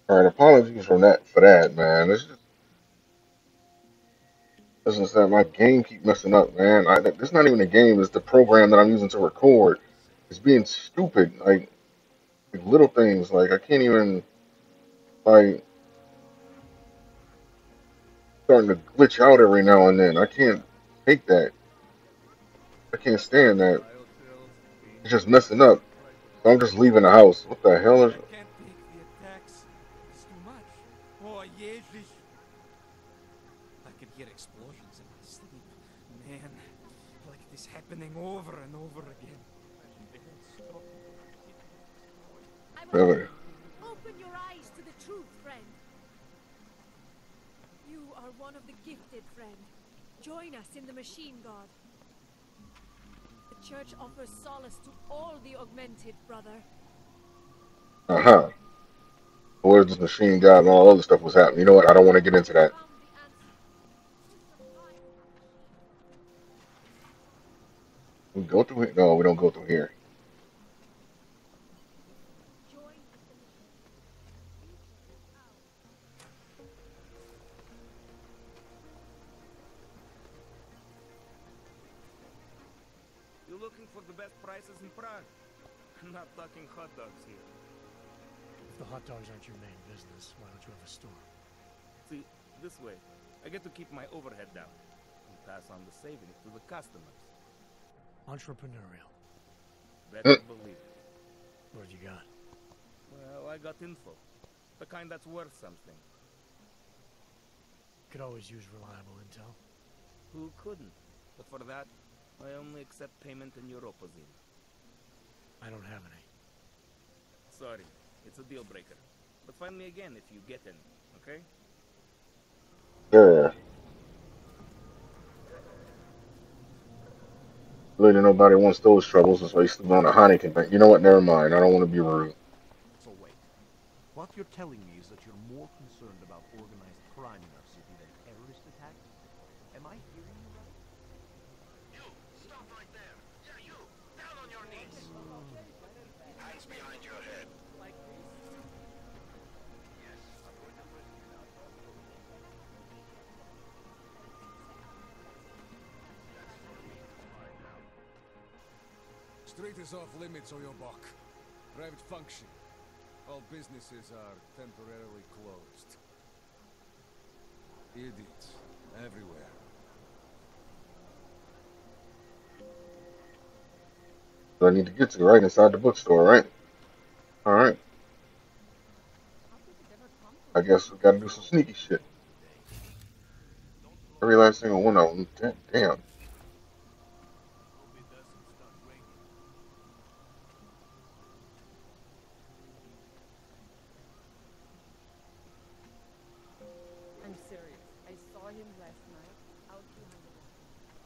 All right, apologies for that, man. It's just that my game keep messing up, man. It's not even a game. It's the program that I'm using to record. It's being stupid. Like little things. Like I can't even like starting to glitch out every now and then. I can't take that. I can't stand that. It's just messing up. So I'm just leaving the house. What the hell is? I can't take the attacks. It's too much. Oh, Jesus. I could hear explosions in my sleep. Man, like this happening over and over again. They don't stop until the city is destroyed. I must Really? open your eyes to the truth, friend. You are one of the gifted, friend. Join us in the Machine God. The church offers solace to all the augmented, brother. Uh huh. Where this machine got and all other stuff was happening. You know what? I don't want to get into that. Found the answer. We go through here? No, we don't go through here. Join us in the You looking for the best prices in Prague? I'm not talking hot dogs here. If the hot dogs aren't your main business, why don't you have a store? See, this way, I get to keep my overhead down and pass on the savings to the customers. Entrepreneurial. Better believe it. What you got? Well, I got info. The kind that's worth something. Could always use reliable intel. Who couldn't? But for that, I only accept payment in Europozine. I don't have any. Sorry, it's a deal breaker. But find me again if you get any, okay? Yeah. Really, nobody wants those troubles. That's why you still on a Heineken thing. You know what? Never mind. I don't want to be rude. So wait, what you're telling me is that you're more concerned about organized crime in our city than terrorist attacks? Am I hearing you right? You! Stop right there! Yeah, you! Down on your knees! Hands behind your head. Yes, I'm going to bring you now. That's for me to find out. Street is off limits, Oyobok. Private function. All businesses are temporarily closed. Idiots. Everywhere. So I need to get to right inside the bookstore, right? All right. I guess we got to do some sneaky shit. Every last single one of them. Damn. I'm serious. I saw him last night out behind the wall.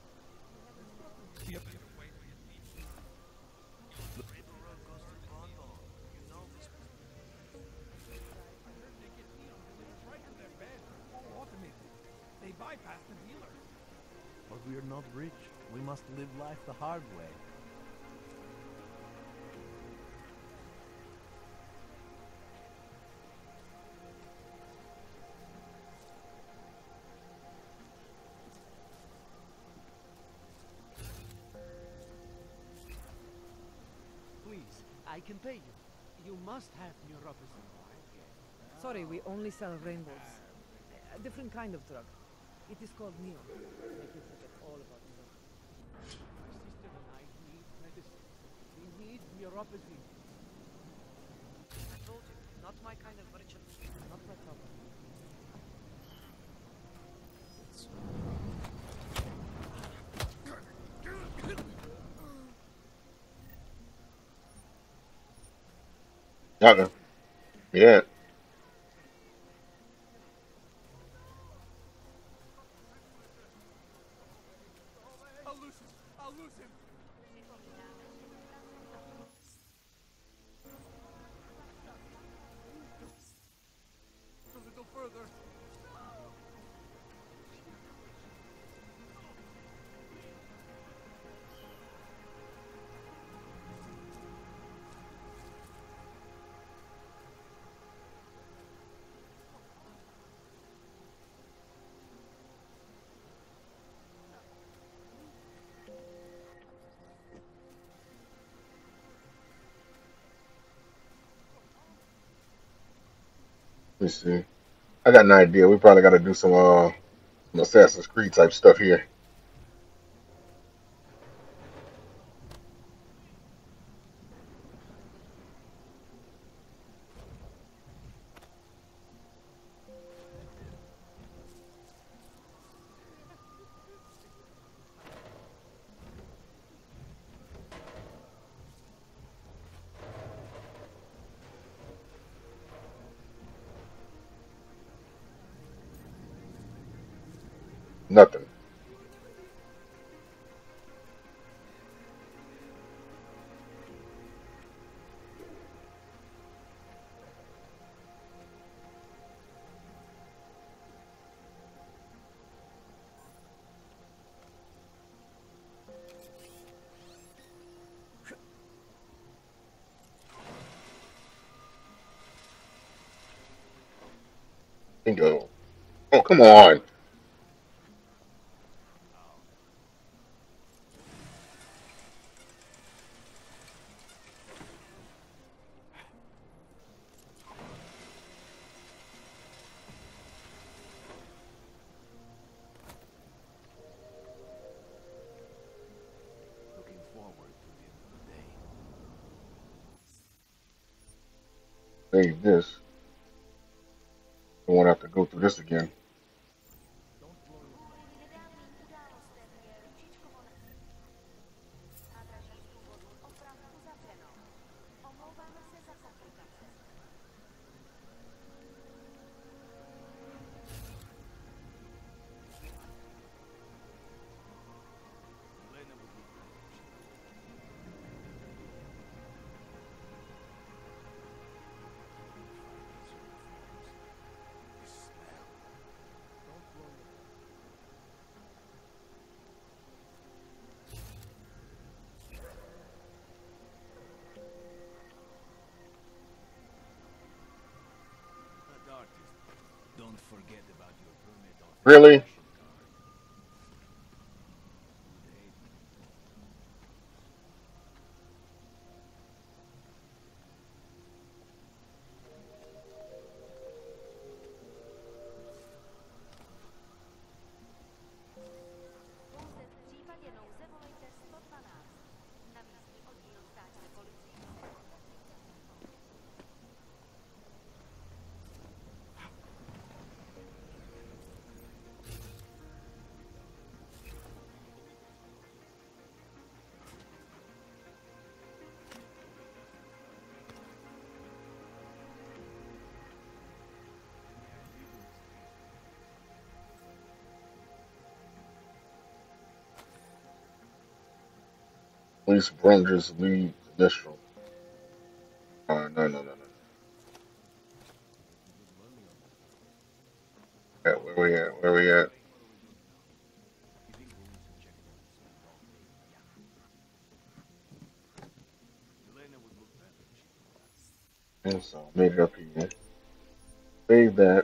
They bypassed the dealer. But we're not rich. We must live life the hard way. Please, I can pay you. You must have neuropathy. Sorry, we only sell rainbows. A different kind of drug. It is called neon. Make you forget all about neon. My sister and I need medicine. We need neuropathy. I told you, not my kind of merchant. Not my problem. Got them. Yeah. I'll lose him. I'll lose him. A little further. see. I got an idea. We probably got to do some Assassin's Creed type stuff here. Nothing. Bingo. Oh, come on. Looking forward to the end of the day. Save this. Don't want to have to go through this again. Don't blow your brains. Elena would look better if she The smell. Don't blow your artist. Don't forget about your permit Really? authorization card. Pouze v případě nouze volejte 112. Na místní oddíl státní policie. Police Brunger's lead initial. No. Yeah, where we at? Where we at? Elena would look better if she And so made it up here. Save that.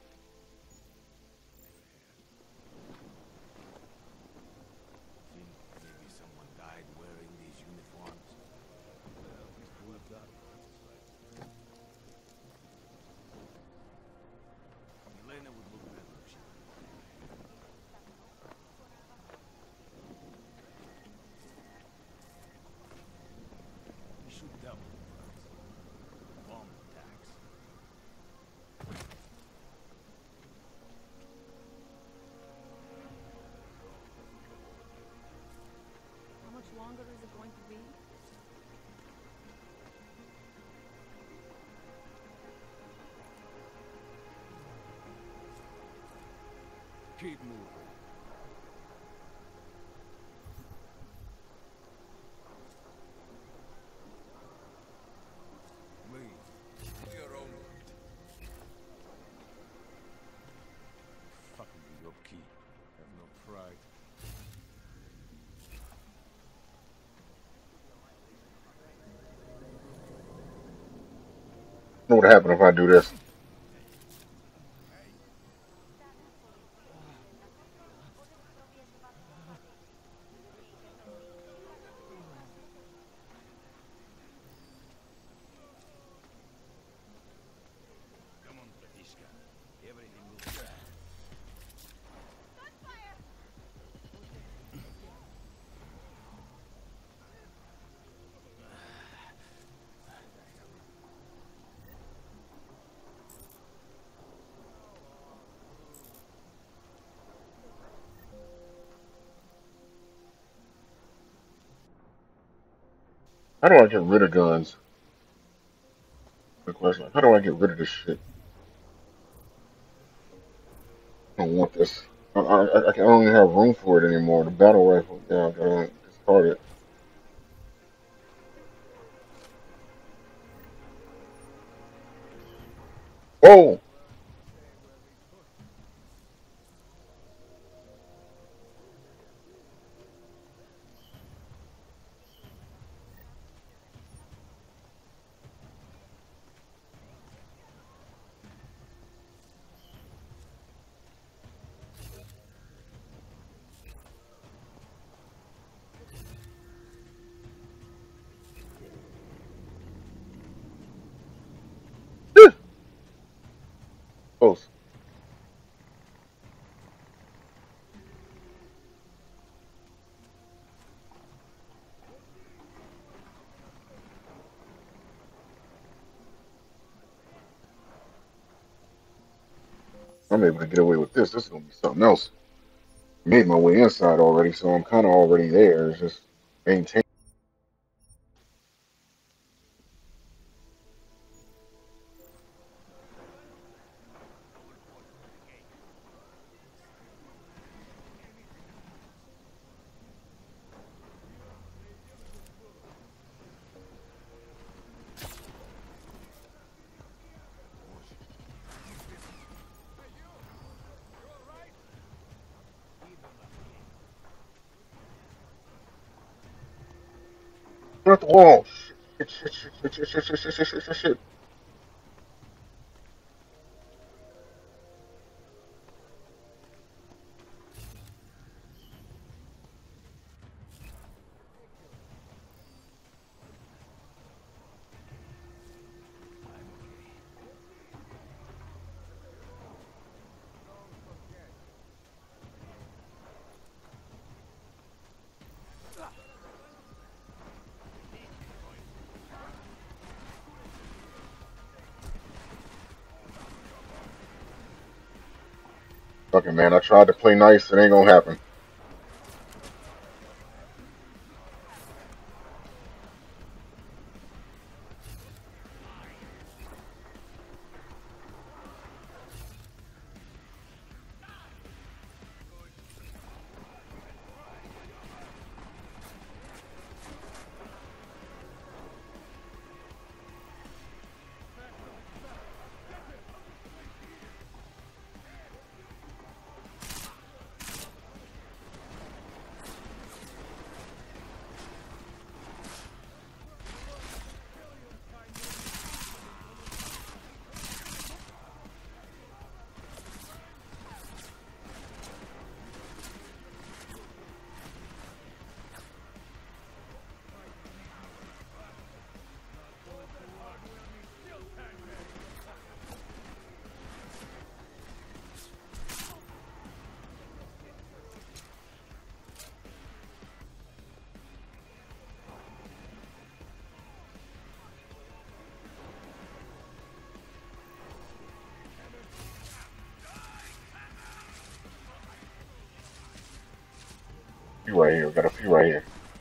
think maybe someone died wearing these uniforms. Well, who would have thought? Elena would look better if she We should double the price. Bomb tax. How much longer is it going to be? Keep moving. Leave. Your own word. Fucking be your key. Have no pride. Know what happened if I do this? Come on, British. How do I get rid of guns? Good question. How do I get rid of this shit? I don't want this. I don't even have room for it anymore. The battle rifle. Yeah, I gotta discard it. Whoa! Close. I'm able to get away with this. This is gonna be something else. Made my way inside already, so I'm kind of already there. It's just maintain. Get out the wall. Shit. Fucking man, I tried to play nice. It ain't gonna happen. Few right here. We got a few right here.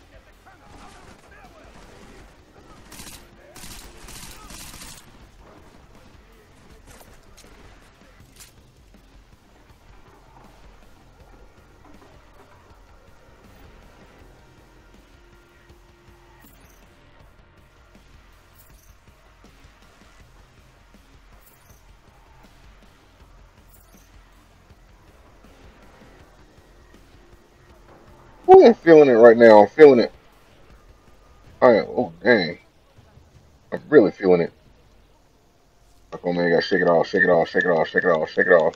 Ooh, I'm feeling it right now. I'm feeling it. I am. Oh, dang. I'm really feeling it. Oh, man, I gotta shake it off, shake it off, shake it off, shake it off, shake it off.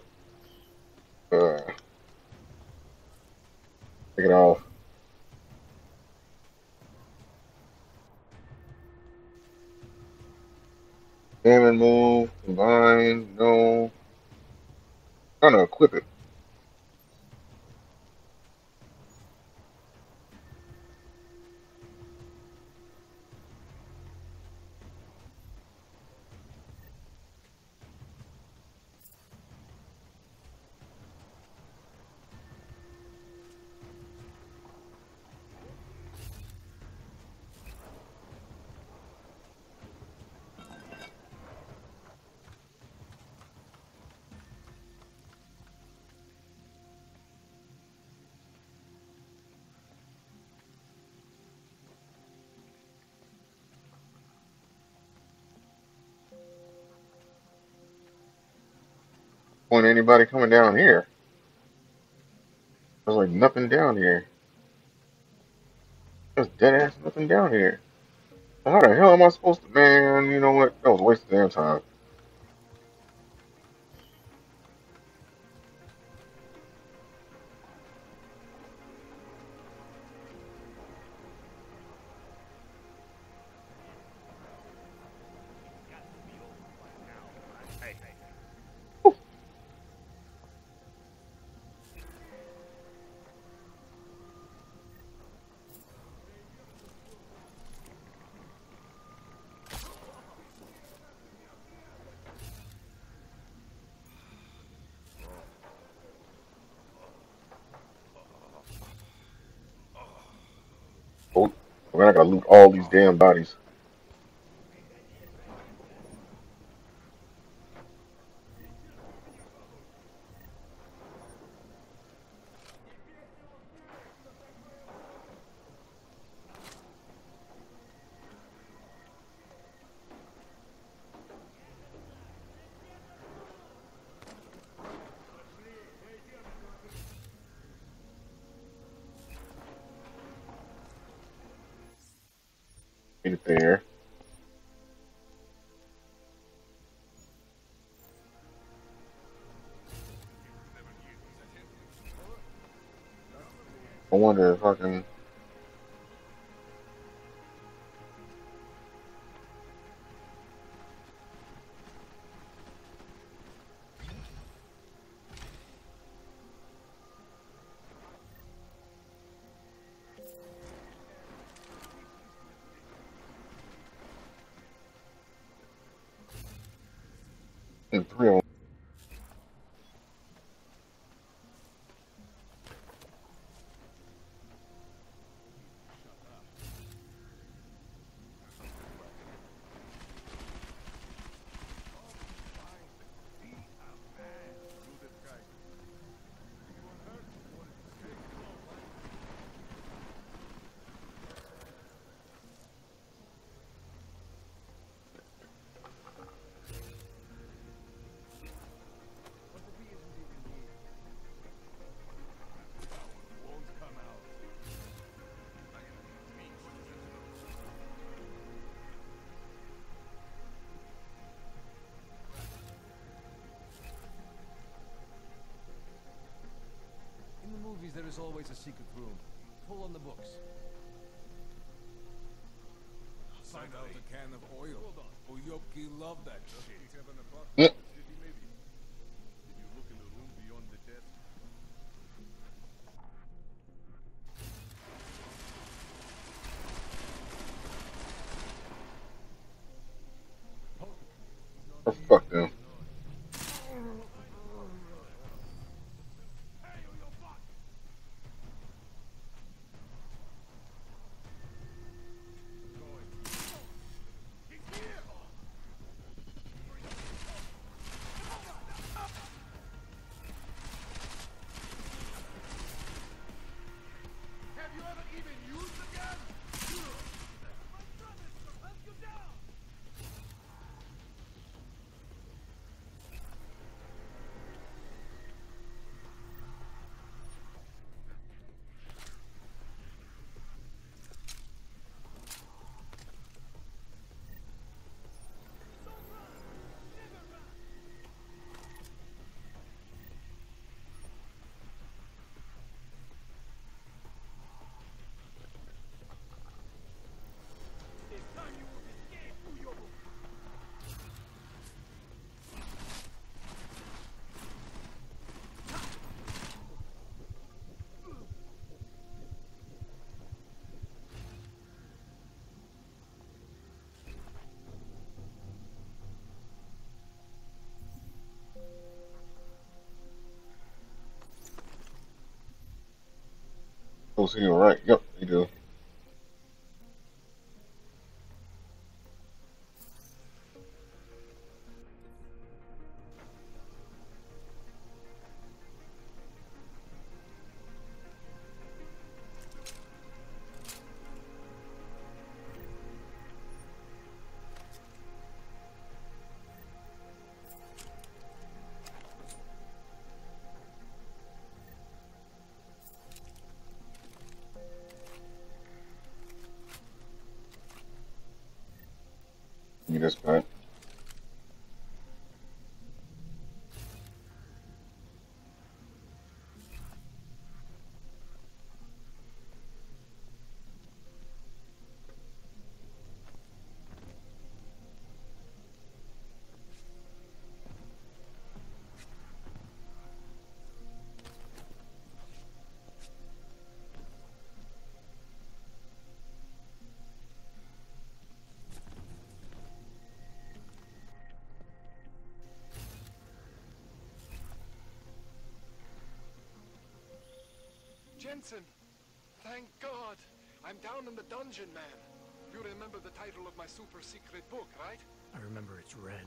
Shake it off. Damon move. Combine. No. Trying to equip it. point anybody coming down here. There's like nothing down here. There's dead ass nothing down here. How the hell am I supposed to, man? You know what? That was a waste of damn time. Oh, man, I gotta loot all these damn bodies. Made it there. I wonder if I can. And three of them. In the movies, there is always a secret room. Pull on the books. Find out a can of oil. Oyopki loved that shit. Mm. Oh, fuck them. Oh, so you're right. Yep, you do. You just bet. Jensen! Thank God! I'm down in the dungeon, man. You remember the title of my super secret book, right? I remember it's red.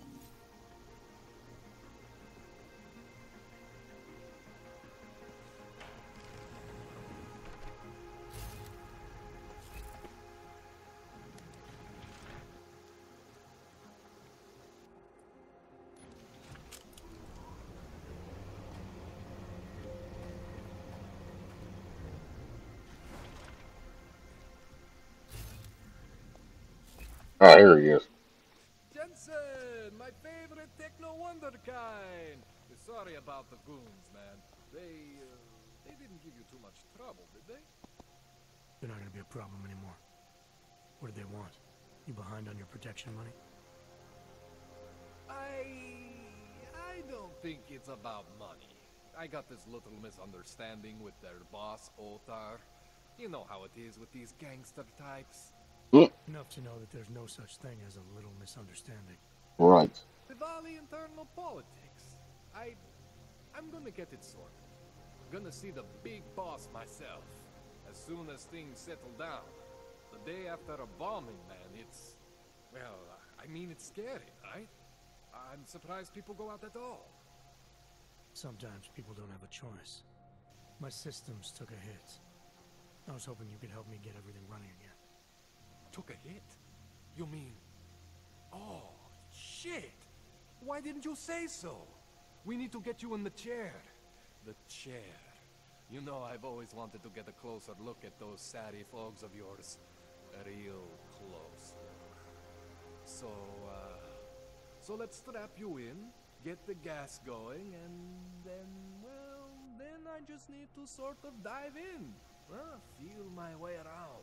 Ah, here he is. Jensen, my favorite techno wonderkind. Sorry about the goons, man. They didn't give you too much trouble, did they? They're not gonna be a problem anymore. What do they want? You behind on your protection money? I don't think it's about money. I got this little misunderstanding with their boss, Otar. You know how it is with these gangster types. Enough to know that there's no such thing as a little misunderstanding. Right. Diwali internal politics. I'm gonna get it sorted. Gonna see the big boss myself. As soon as things settle down. The day after a bombing, man, it's... Well, I mean, it's scary, right? I'm surprised people go out at all. Sometimes people don't have a choice. My systems took a hit. I was hoping you could help me get everything running again. Took a hit? You mean... Oh, shit! Why didn't you say so? We need to get you in the chair. The chair. You know I've always wanted to get a closer look at those satty fogs of yours. Real close. So let's strap you in, get the gas going, and then, well, then I just need to sort of dive in. Feel my way around.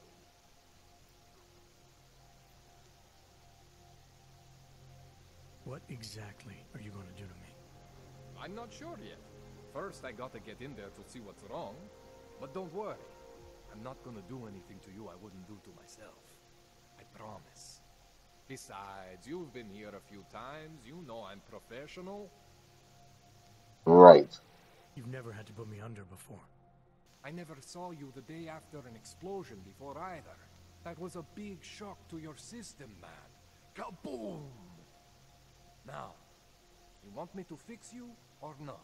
What exactly are you going to do to me? I'm not sure yet. First, I gotta get in there to see what's wrong. But don't worry. I'm not gonna do anything to you I wouldn't do to myself. I promise. Besides, you've been here a few times. You know I'm professional. Right. You've never had to put me under before. I never saw you the day after an explosion before either. That was a big shock to your system, man. Kaboom! Now, you want me to fix you or not?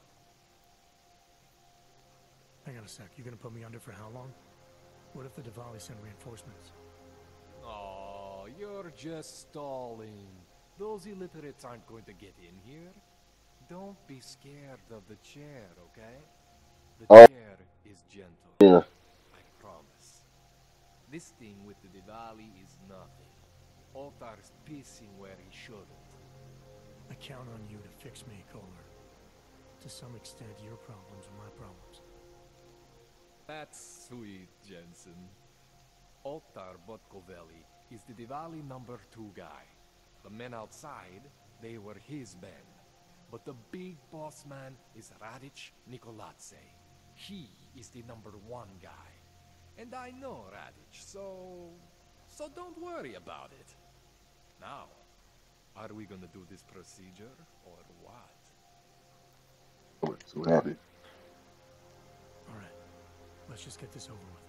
Hang on a sec. You gonna put me under for how long? What if the Diwali send reinforcements? Oh, you're just stalling. Those illiterates aren't going to get in here. Don't be scared of the chair, okay? The chair is gentle. Yeah. I promise. This thing with the Diwali is nothing. Otar's pissing where he shouldn't. I count on you to fix me, Kohler. To some extent, your problems are my problems. That's sweet, Jensen. Otar Botkovelli is the Diwali #2 guy. The men outside, they were his men. But the big boss man is Radic Nikoladze. He is the #1 guy. And I know Radic, so don't worry about it. Now, are we gonna do this procedure, or what? I'm so happy. Alright, let's just get this over with.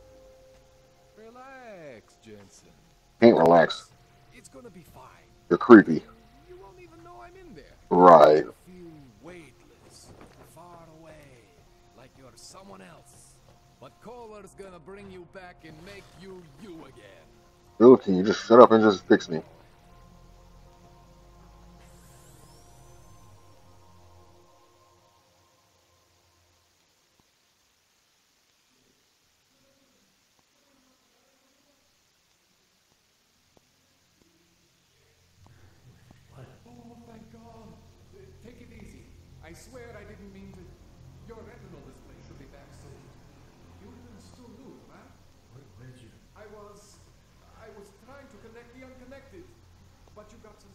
Relax, Jensen. Can't relax. It's gonna be fine. You're creepy. You won't even know I'm in there. Right. You feel weightless, far away, like you're someone else. But Kohler's gonna bring you back and make you you again. Bill, can you just shut up and just fix me?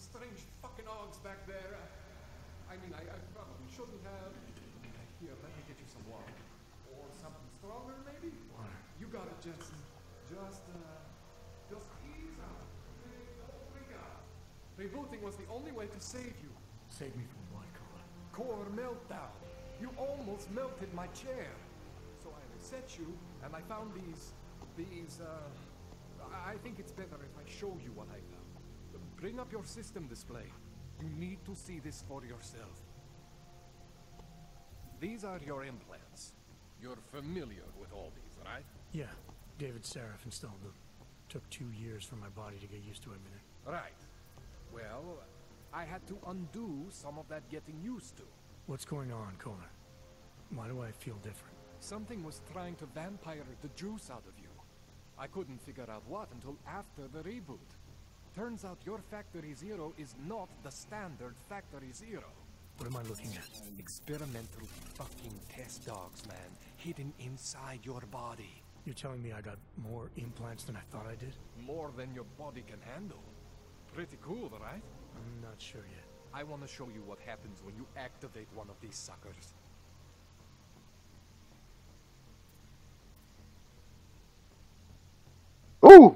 strange fucking Augs back there. I mean, I probably shouldn't have. Here, let me get you some water. Or something stronger, maybe? Water. You got it, Jensen. Just ease out. Don't freak out. Rebooting was the only way to save you. Save me from what, Cola? Core meltdown. You almost melted my chair. So I reset you, and I found these, I think it's better if I show you what I found. Bring up your system display. You need to see this for yourself. These are your implants. You're familiar with all these, right? Yeah, David Seraph installed them. Took 2 years for my body to get used to everything. Right. Well, I had to undo some of that getting used to. What's going on, Cola? Why do I feel different? Something was trying to vampire the juice out of you. I couldn't figure out what until after the reboot. Turns out your Factory Zero is not the standard Factory Zero. What am I looking at? Experimental fucking test dogs, man. Hidden inside your body. You're telling me I got more implants than I thought I did? More than your body can handle. Pretty cool, right? I'm not sure yet. I want to show you what happens when you activate one of these suckers. Ooh!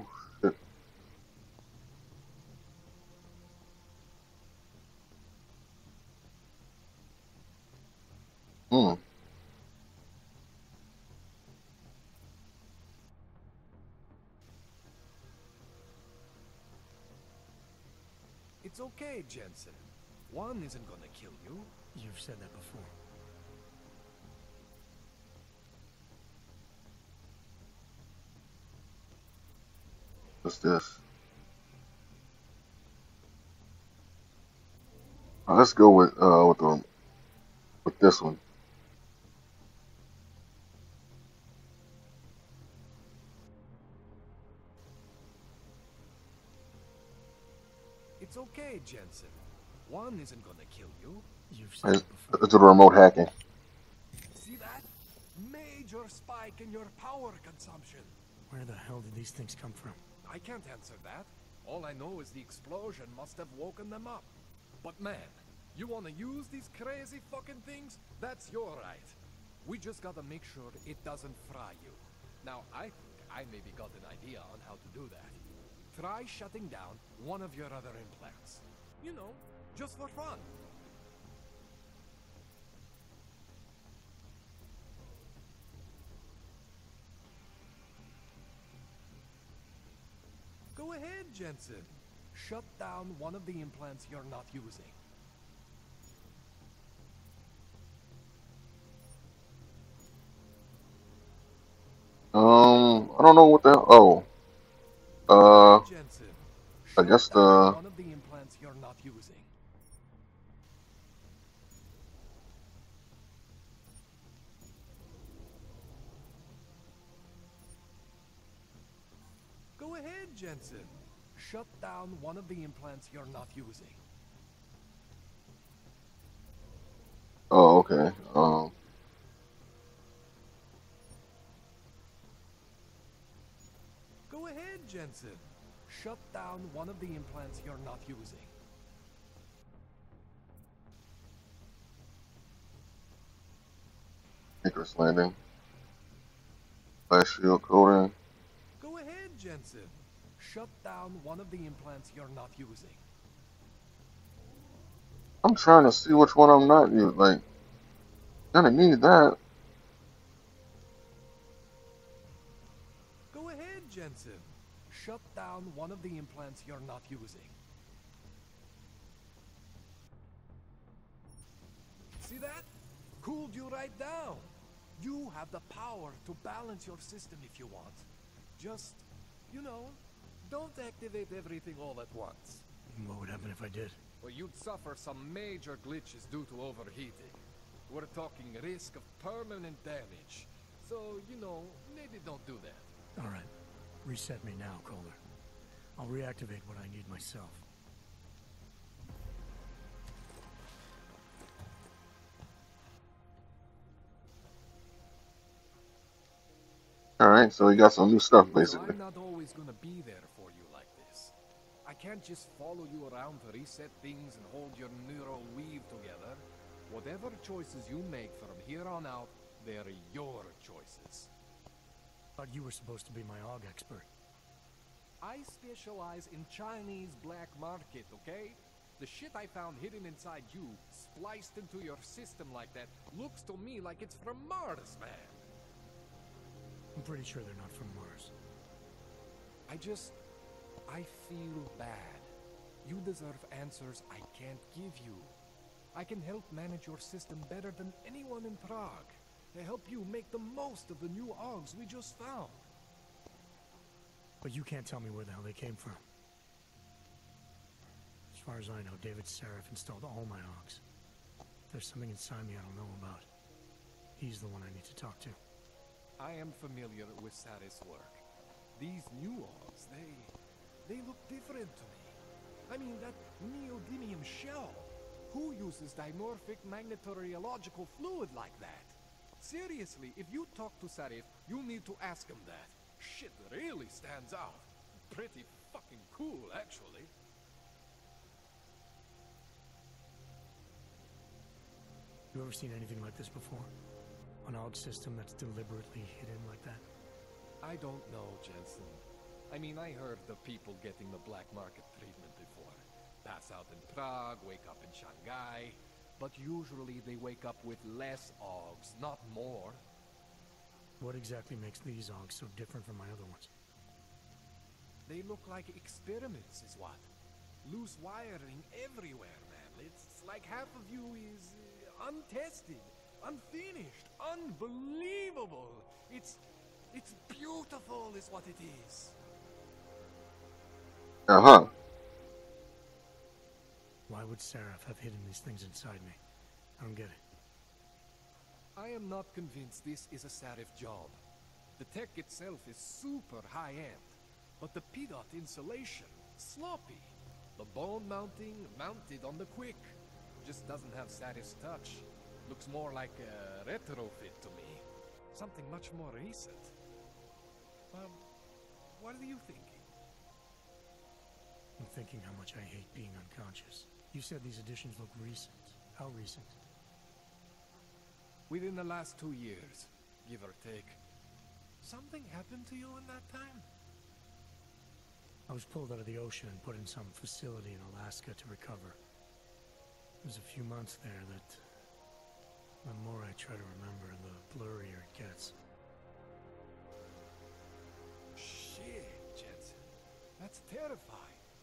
Hmm. It's okay, Jensen. One isn't gonna kill you. You've said that before. What's this? Let's go with this one. It's okay, Jensen. One isn't gonna kill you. You've said it before. Let's do the remote hacking. See that? Major spike in your power consumption. Where the hell did these things come from? I can't answer that. All I know is the explosion must have woken them up. But man, you wanna use these crazy fucking things? That's your right. We just gotta make sure it doesn't fry you. Now, I think I maybe got an idea on how to do that. Try shutting down one of your other implants. You know, just for fun. Go ahead, Jensen. Shut down one of the implants you're not using. I don't know what the hell. Jensen, I guess one of the implants you're not using. Go ahead, Jensen. Shut down one of the implants you're not using. Oh, okay. Go ahead, Jensen. Shut down one of the implants you're not using. Icarus landing. Flash shield coating. Go ahead, Jensen. Shut down one of the implants you're not using. I'm trying to see which one I'm not using. Like, gonna need that. Go ahead, Jensen. Shut down one of the implants you're not using. See that? Cooled you right down. You have the power to balance your system if you want. Just, you know, don't activate everything all at once. What would happen if I did? Well, you'd suffer some major glitches due to overheating. We're talking risk of permanent damage. So, you know, maybe don't do that. All right. Reset me now, Kohler. I'll reactivate what I need myself. Alright, so we got some new stuff, So basically. I'm not always gonna be there for you like this. I can't just follow you around to reset things and hold your neural weave together. Whatever choices you make from here on out, they're your choices. Thought you were supposed to be my AUG expert. I specialize in Chinese black market, okay? The shit I found hidden inside you, spliced into your system like that, looks to me like it's from Mars, man. I'm pretty sure they're not from Mars. I feel bad. You deserve answers I can't give you. I can help manage your system better than anyone in Prague. To help you make the most of the new AUGs we just found. But you can't tell me where the hell they came from. As far as I know, David Sarif installed all my AUGs. There's something inside me I don't know about. He's the one I need to talk to. I am familiar with Sarif's work. These new AUGs, they look different to me. I mean, that neodymium shell. Who uses dimorphic magnetorheological fluid like that? Seriously, if you talk to Sarif, you need to ask him that. Shit really stands out. Pretty fucking cool, actually. You ever seen anything like this before? An AUG system that's deliberately hidden like that? I don't know, Jensen. I mean, I heard of people getting the black market treatment before. Pass out in Prague, wake up in Shanghai. But usually they wake up with less AUGs, not more. What exactly makes these AUGs so different from my other ones? They look like experiments, is what. Loose wiring everywhere, man. It's like half of you is untested, unfinished, unbelievable. It's beautiful, is what it is. Uh-huh. Why would Sarif have hidden these things inside me? I don't get it. I am not convinced this is a Sarif job. The tech itself is super high-end, but the PDOT insulation, sloppy. The bone mounting, mounted on the quick. Just doesn't have Sarif's touch. Looks more like a retrofit to me. Something much more recent. What are you thinking? I'm thinking how much I hate being unconscious. You said these additions look recent. How recent? Within the last 2 years, give or take. Something happened to you in that time? I was pulled out of the ocean and put in some facility in Alaska to recover. It was a few months there that... the more I try to remember, the blurrier it gets. Shit, Jensen. That's terrifying.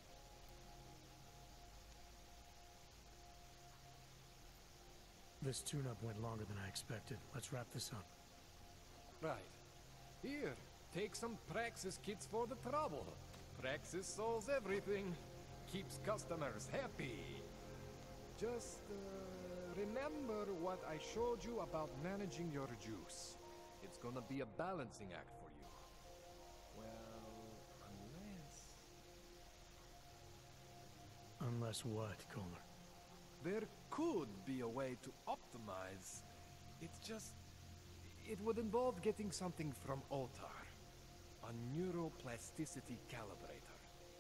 This tune-up went longer than I expected. Let's wrap this up. Right. Here, take some Praxis kits for the trouble. Praxis solves everything. Keeps customers happy. Just, remember what I showed you about managing your juice. It's gonna be a balancing act for you. Well, Unless what, Kohler? there could be a way to optimize. It's just... it would involve getting something from Otar. A neuroplasticity calibrator.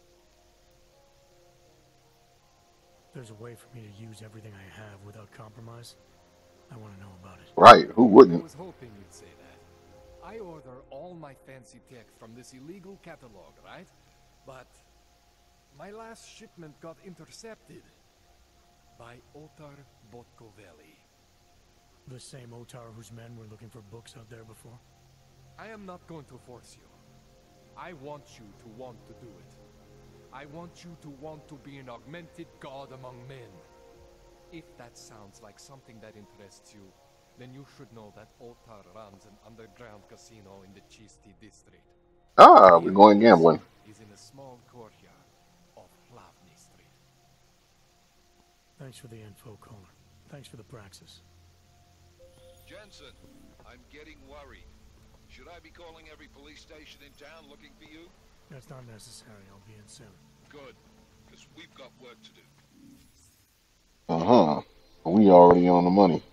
There's a way for me to use everything I have without compromise? I want to know about it. Right, who wouldn't? I was hoping you'd say that. I order all my fancy tech from this illegal catalog, right? But my last shipment got intercepted by Otar Botkovelli. The same Otar whose men were looking for books out there before? I am not going to force you. I want you to want to do it. I want you to want to be an augmented god among men. If that sounds like something that interests you, then you should know that Otar runs an underground casino in the Chisti district. Ah, we're going gambling. Is in a small courtyard of Hlavny Street. Thanks for the info, Kohler. Thanks for the praxis. Jensen, I'm getting worried. Should I be calling every police station in town looking for you? That's not necessary. I'll be in soon. Good, because we've got work to do. Uh-huh. We already on the money.